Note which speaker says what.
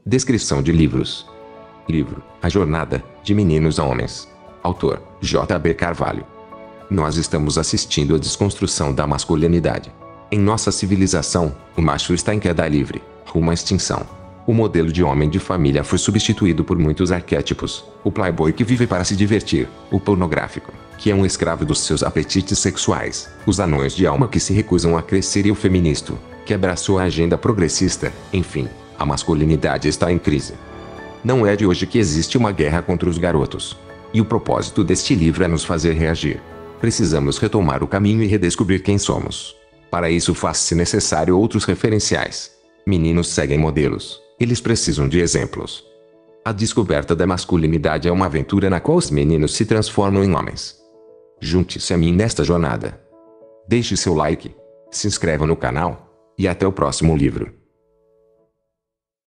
Speaker 1: Descrição de livros. Livro: A Jornada, de Meninos a Homens. Autor: J.B. Carvalho. Nós estamos assistindo à desconstrução da masculinidade. Em nossa civilização, o macho está em queda livre, rumo à extinção. O modelo de homem de família foi substituído por muitos arquétipos: o playboy que vive para se divertir, o pornográfico, que é um escravo dos seus apetites sexuais, os anões de alma que se recusam a crescer e o feminista, que abraçou a agenda progressista. Enfim, a masculinidade está em crise. Não é de hoje que existe uma guerra contra os garotos. E o propósito deste livro é nos fazer reagir. Precisamos retomar o caminho e redescobrir quem somos. Para isso faz-se necessário outros referenciais. Meninos seguem modelos, eles precisam de exemplos. A descoberta da masculinidade é uma aventura na qual os meninos se transformam em homens. Junte-se a mim nesta jornada. Deixe seu like, se inscreva no canal, e até o próximo livro.